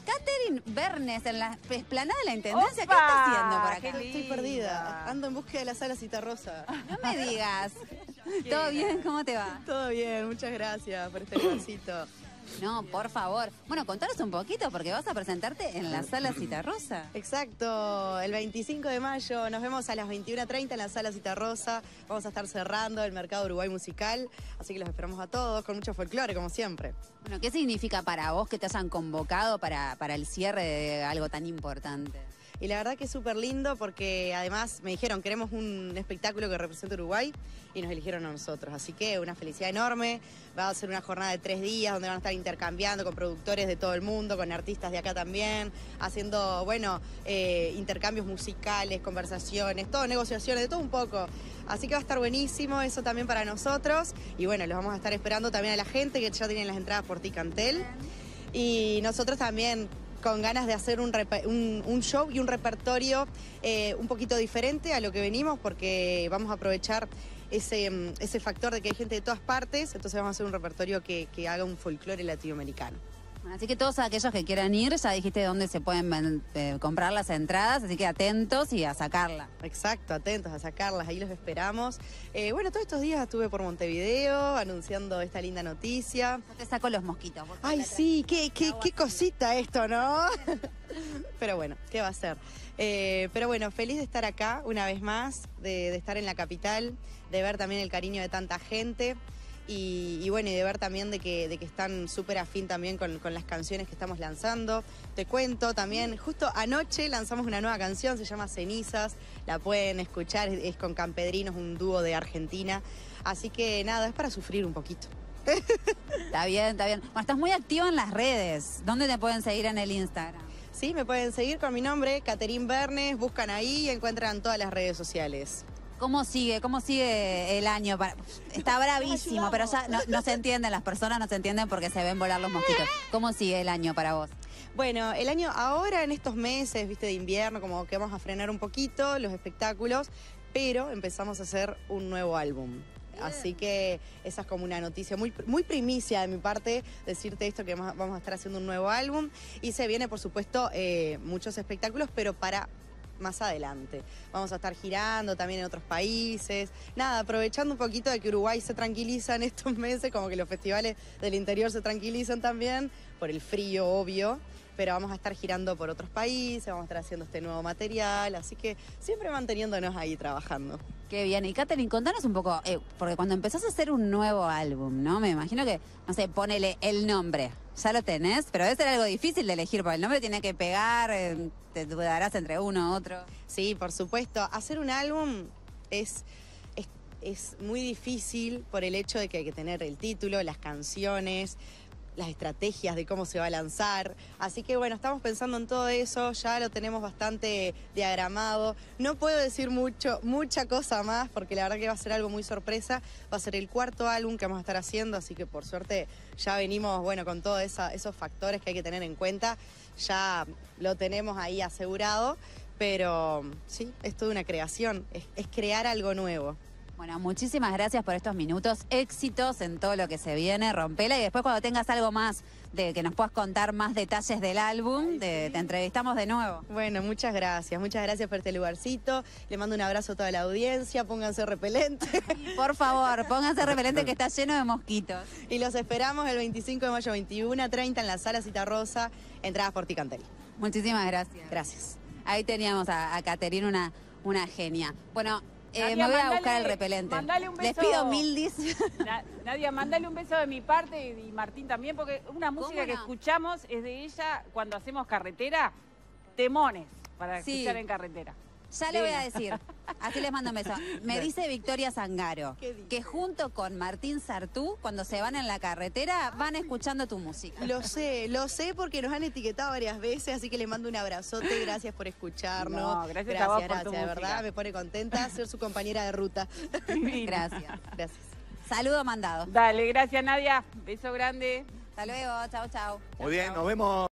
Catherine Bernes en la explanada de la Intendencia. ¡Opa! ¿Qué está haciendo por acá? Qué Estoy perdida. Ando en búsqueda de la sala Citarrosa. No me digas. ¿Todo bien? ¿Cómo te va? Todo bien, muchas gracias por este lugarcito. No, por favor. Bueno, contanos un poquito porque vas a presentarte en la sala Citarrosa. Exacto, el 25 de mayo nos vemos a las 21:30 en la sala Citarrosa. Vamos a estar cerrando el mercado Uruguay musical, así que los esperamos a todos con mucho folclore, como siempre. Bueno, ¿qué significa para vos que te hayan convocado para el cierre de algo tan importante? Y la verdad que es súper lindo porque además me dijeron, queremos un espectáculo que represente Uruguay y nos eligieron a nosotros. Así que una felicidad enorme. Va a ser una jornada de 3 días donde van a estar intercambiando con productores de todo el mundo, con artistas de acá también, haciendo, bueno, intercambios musicales, conversaciones, todo, negociaciones, de todo un poco. Así que va a estar buenísimo eso también para nosotros. Y bueno, los vamos a estar esperando también a la gente que ya tienen las entradas por Ticantel. Y nosotros también con ganas de hacer un show y un repertorio un poquito diferente a lo que venimos, porque vamos a aprovechar ese factor de que hay gente de todas partes, entonces vamos a hacer un repertorio que haga un folclore latinoamericano. Bueno, así que todos aquellos que quieran ir, ya dijiste dónde se pueden comprar las entradas, así que atentos y a sacarla. Exacto, atentos a sacarlas, ahí los esperamos. Bueno, todos estos días estuve por Montevideo anunciando esta linda noticia. Yo te saco los mosquitos. Ay, sí, qué cosita esto, ¿no? Pero bueno, ¿qué va a ser? Pero bueno, feliz de estar acá una vez más, de estar en la capital, de ver también el cariño de tanta gente. Y bueno, y de ver también de que están súper afín también con las canciones que estamos lanzando. Te cuento también, justo anoche lanzamos una nueva canción, se llama Cenizas, la pueden escuchar, es con Campedrinos, un dúo de Argentina. Así que nada, es para sufrir un poquito. Está bien, está bien. Bueno, estás muy activa en las redes. ¿Dónde te pueden seguir en el Instagram? Sí, me pueden seguir con mi nombre, Catherine Bernes, buscan ahí y encuentran todas las redes sociales. ¿Cómo sigue el año? Está bravísimo, pero ya no se entienden, las personas no se entienden porque se ven volar los mosquitos. ¿Cómo sigue el año para vos? Bueno, el año ahora en estos meses, viste, de invierno, como que vamos a frenar un poquito los espectáculos, pero empezamos a hacer un nuevo álbum. Así que esa es como una noticia muy primicia de mi parte, decirte esto, que vamos a estar haciendo un nuevo álbum. Y se viene, por supuesto, muchos espectáculos, pero para más adelante. Vamos a estar girando también en otros países. Nada, aprovechando un poquito de que Uruguay se tranquiliza en estos meses, como que los festivales del interior se tranquilizan también, por el frío, obvio. Pero vamos a estar girando por otros países, vamos a estar haciendo este nuevo material, así que siempre manteniéndonos ahí trabajando. Qué bien. Y Catherine, contanos un poco, porque cuando empezás a hacer un nuevo álbum, ¿no? Me imagino que, no sé, ponele el nombre. Ya lo tenés, pero debe ser algo difícil de elegir, porque el nombre tiene que pegar, te dudarás entre uno u otro. Sí, por supuesto. Hacer un álbum es muy difícil por el hecho de que hay que tener el título, las canciones, las estrategias de cómo se va a lanzar. Así que bueno, estamos pensando en todo eso, ya lo tenemos bastante diagramado. No puedo decir mucha cosa más, porque la verdad que va a ser algo muy sorpresa. Va a ser el 4º álbum que vamos a estar haciendo, así que por suerte ya venimos, bueno, con todos esos factores que hay que tener en cuenta. Ya lo tenemos ahí asegurado, pero sí, es toda una creación, es crear algo nuevo. Bueno, muchísimas gracias por estos minutos, éxitos en todo lo que se viene, rompela, y después cuando tengas algo más de que nos puedas contar más detalles del álbum, te entrevistamos de nuevo. Bueno, muchas gracias por este lugarcito, le mando un abrazo a toda la audiencia, pónganse repelente. Por favor, pónganse repelente que está lleno de mosquitos. Y los esperamos el 25 de mayo, 21:30 en la sala Citarrosa, entradas por Ticantel. Muchísimas gracias. Gracias. Ahí teníamos a Catherine, una genia. Bueno, Nadia, me voy a buscar el repelente. Mandale un beso. Les pido 1000 Nadia, mandale un beso de mi parte y Martín también, porque una música que escuchamos es de ella cuando hacemos carretera, temones para escuchar en carretera. Ya le voy a decir, así les mando un beso. Me dice Victoria Zangaro que junto con Martín Sartú, cuando se van en la carretera, van escuchando tu música. Lo sé porque nos han etiquetado varias veces, así que le mando un abrazote, gracias por escucharnos. No, gracias a vos por tu de música. verdad, me pone contenta ser su compañera de ruta. Gracias. Gracias. Saludo mandado. Dale, gracias Nadia, beso grande. Hasta luego, chao, chao. Muy bien, nos vemos.